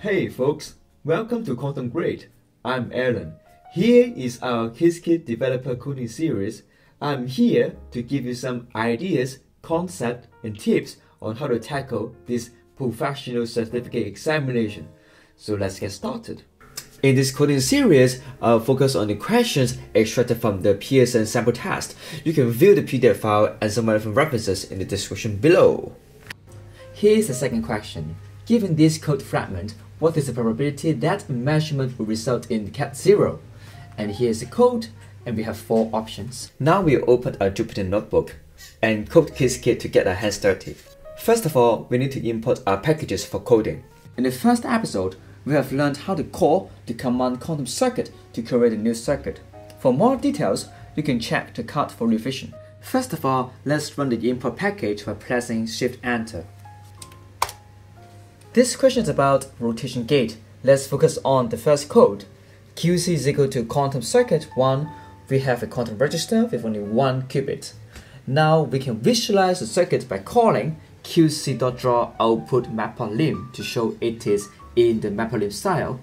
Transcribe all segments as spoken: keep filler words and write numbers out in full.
Hey folks, welcome to Quantumgrad. I'm Alan. Here is our Qiskit Developer Coding series. I'm here to give you some ideas, concepts, and tips on how to tackle this professional certificate examination. So let's get started. In this coding series, I'll focus on the questions extracted from the Pearson Sample test. You can view the P D F file and some relevant references in the description below. Here's the second question. Given this code fragment, what is the probability that a measurement will result in cat zero? And here's the code, and we have four options. Now we open our Jupyter notebook and code Qiskit to get our hands dirty. First of all, we need to import our packages for coding. In the first episode, we have learned how to call the command quantum circuit to create a new circuit. For more details, you can check the card for revision. First of all, let's run the import package by pressing Shift Enter. This question is about rotation gate. Let's focus on the first code. Q C is equal to quantum circuit one. We have a quantum register with only one qubit. Now we can visualize the circuit by calling qc.draw output matplotlib to show it is in the matplotlib style.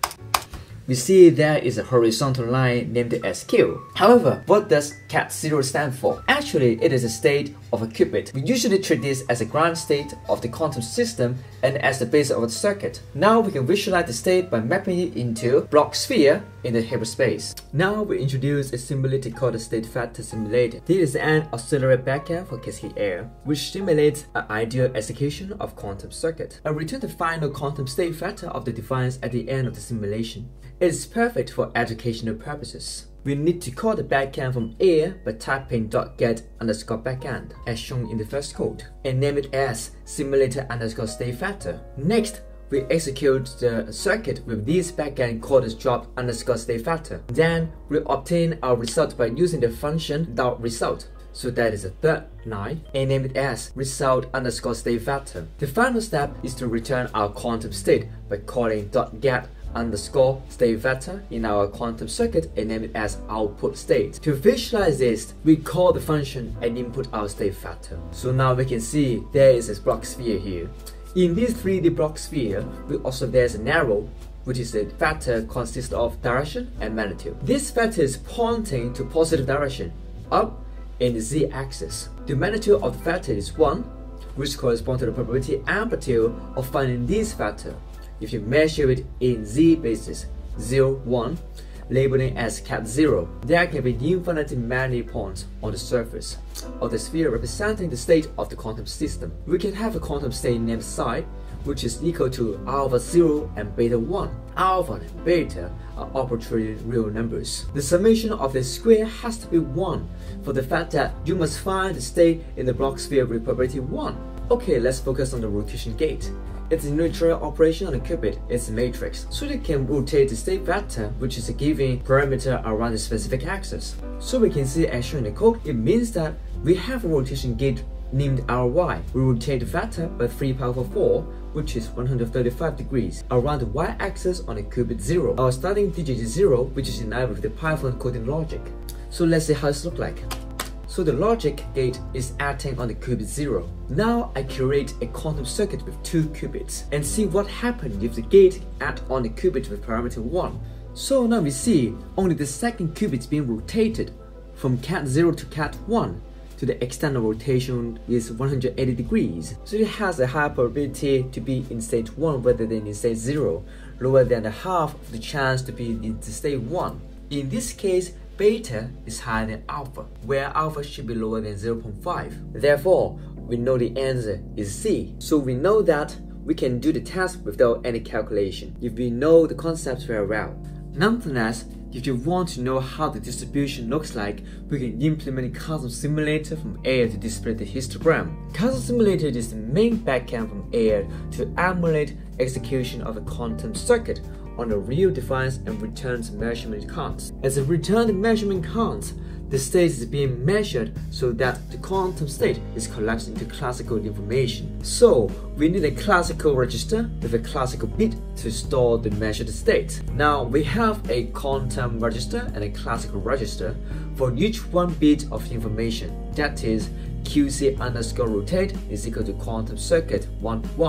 We see there is a horizontal line named as Q. However, what does cat zero stand for? Actually, it is a state of a qubit. We usually treat this as a ground state of the quantum system and as the base of the circuit. Now we can visualize the state by mapping it into block sphere in the hyperspace. Now we introduce a simulator called a state vector simulator. This is an auxiliary backend for Qiskit Air, which simulates an ideal execution of quantum circuit. I return the final quantum state vector of the device at the end of the simulation. It is perfect for educational purposes. We need to call the backend from Air by typing .get underscore backend, as shown in the first code, and name it as simulator underscore state vector. Next, we execute the circuit with this backend called as drop underscore state vector. Then we obtain our result by using the function .result. So that is the third line, and name it as result underscore state vector. The final step is to return our quantum state by calling .get underscore state vector in our quantum circuit and name it as output state. To visualize this, we call the function and input our state vector. So now we can see there is a block sphere here. In this three D block sphere, we also there's an arrow, which is a vector consists of direction and magnitude. This vector is pointing to positive direction, up in the z-axis. The magnitude of the vector is one, which corresponds to the probability amplitude of finding this vector. If you measure it in z basis, zero, one, labeling as cat zero, there can be infinite many points on the surface of the sphere representing the state of the quantum system. We can have a quantum state named psi, which is equal to alpha zero and beta one. Alpha and beta are arbitrary real numbers. The summation of the square has to be one for the fact that you must find the state in the block sphere with probability one. Okay, let's focus on the rotation gate. It's a neutral operation on a qubit, it's a matrix, so you can rotate the state vector, which is a given parameter around the specific axis. So we can see as shown in the code, it means that we have a rotation gate named R Y. We rotate the vector by three power four, which is one hundred thirty-five degrees, around the y-axis on the qubit zero. Our starting digit is zero, which is in line with the Python coding logic. So let's see how it looks like. So the logic gate is acting on the qubit zero. Now I create a quantum circuit with two qubits and see what happens if the gate act on the qubit with parameter one. So now we see only the second qubit being rotated from cat zero to cat one. To the extent of rotation is one hundred eighty degrees. So it has a higher probability to be in state one rather than in state zero, lower than the half of the chance to be in state one. In this case, beta is higher than alpha, where alpha should be lower than zero point five. Therefore, we know the answer is C. So we know that we can do the test without any calculation, if we know the concepts very well. Nonetheless, if you want to know how the distribution looks like, we can implement a Quantum Simulator from Air to display the histogram. Quantum Simulator is the main backend from Air to emulate execution of a quantum circuit on a real device and returns measurement counts. As a returned measurement counts, the state is being measured so that the quantum state is collapsed into classical information. So we need a classical register with a classical bit to store the measured state. Now we have a quantum register and a classical register for each one bit of information. That is, Q C underscore rotate is equal to quantum circuit one one.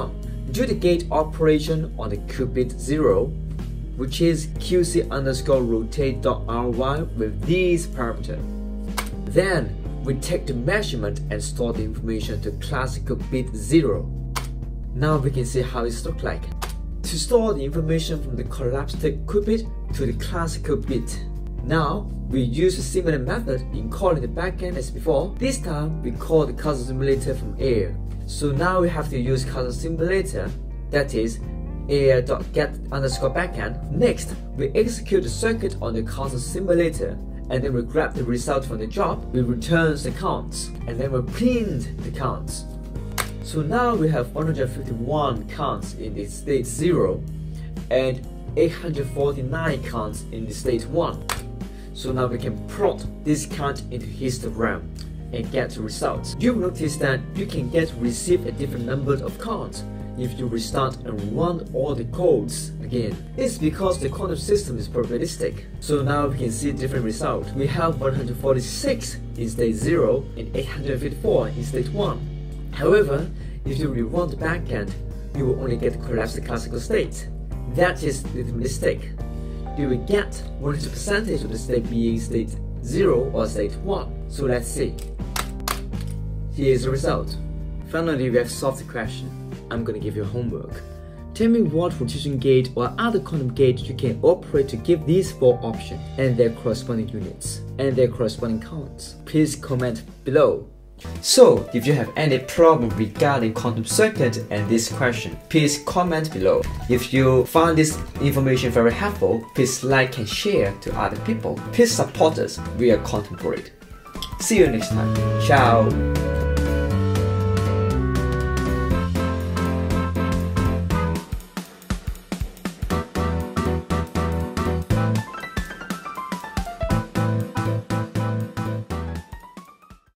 do the gate operation on the qubit zero, which is qc underscore rotate dot ry with these parameters. Then we take the measurement and store the information to classical bit zero. Now we can see how it looks like. To store the information from the collapsed qubit to the classical bit. Now we use a similar method in calling the backend as before. This time we call the Qasm simulator from air. So now we have to use Qasm simulator, that is air.get underscore backend. Next, we execute the circuit on the Qasm simulator, and then we grab the result from the job. We return the counts, and then we print the counts. So now we have one hundred fifty-one counts in the state zero and eight hundred forty-nine counts in the state one. So now we can plot this count into histogram and get the results. You will notice that you can get receive a different number of counts if you restart and run all the codes again. It's because the quantum system is probabilistic. So now we can see different results. We have one hundred forty-six in state zero and eight hundred fifty-four in state one. However, if you rerun the backend, you will only get collapsed classical state. That is the mistake. You will get one hundred percent of the state being state zero or state one. So let's see. Here is the result. Finally, we have solved the question. I'm gonna give you homework. Tell me what rotation gate or other quantum gate you can operate to give these four options and their corresponding units and their corresponding counts. Please comment below. So, if you have any problem regarding quantum circuit and this question, please comment below. If you found this information very helpful, please like and share to other people. Please support us via Quantumgrad. See you next time. Ciao!